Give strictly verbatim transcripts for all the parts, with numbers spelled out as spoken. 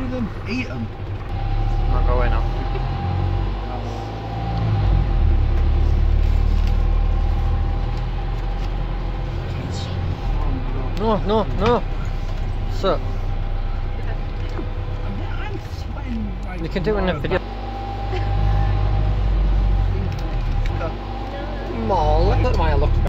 of them? Eat them. Not going now. No, no, no. So I'm sweating like you can do it in a video. Mall, look at my look.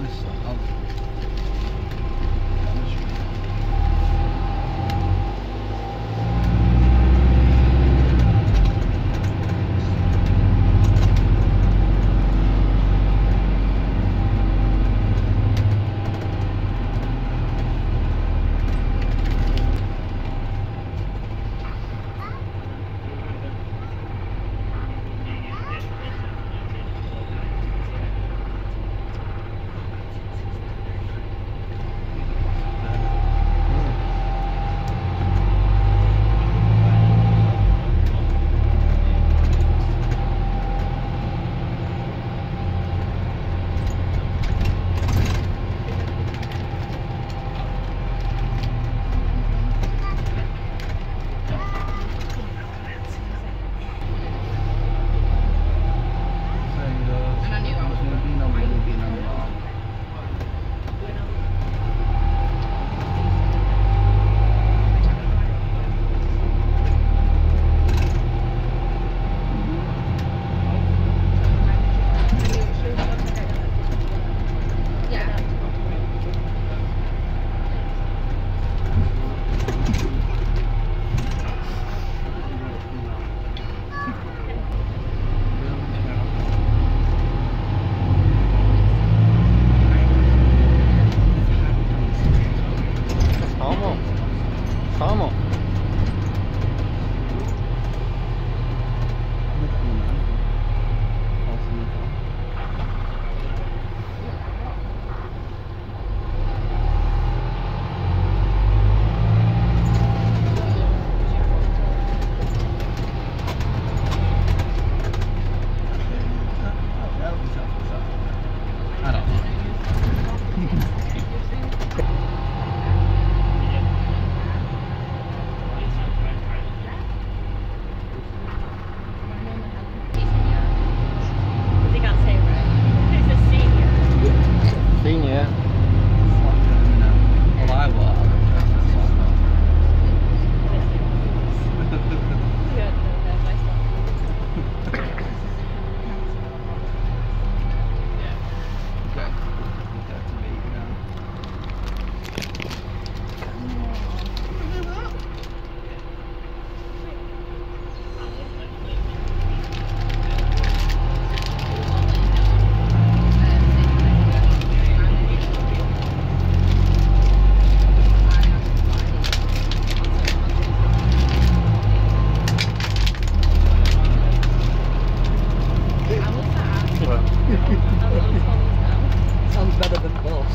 Sounds better than boss.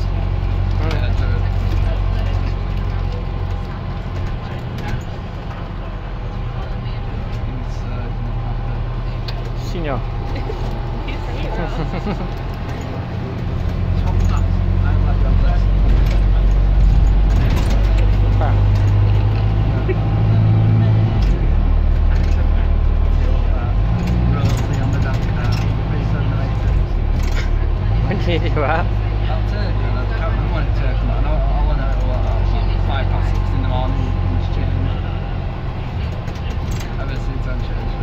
Signor. When did you do that? I'll take it. I can't remember when it took. I know I went out at five past six in the morning and it's changed. Ever since I've changed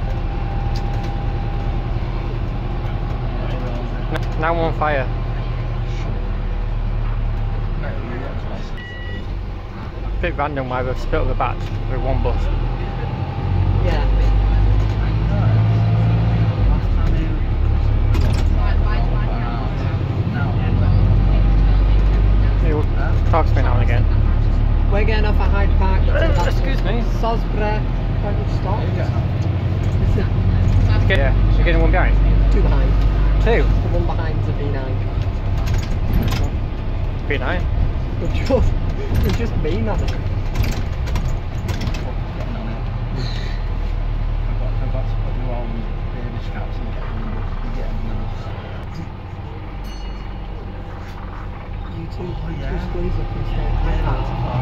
it. Now on fire. Bit random why we've split the batch with one bus. Yeah. Talk to me now and again. We're getting off at Hyde Park. Uh, excuse me. Salisbury. Don't you stop? Okay, yeah, you're getting one behind? Two behind. Two? The one behind's a V nine. V nine? We're just, we're just mean on it. I've got to put you on baby straps and get them, get them loose. You two, Oh, you yeah. two squeeze up and stay. Yeah, that's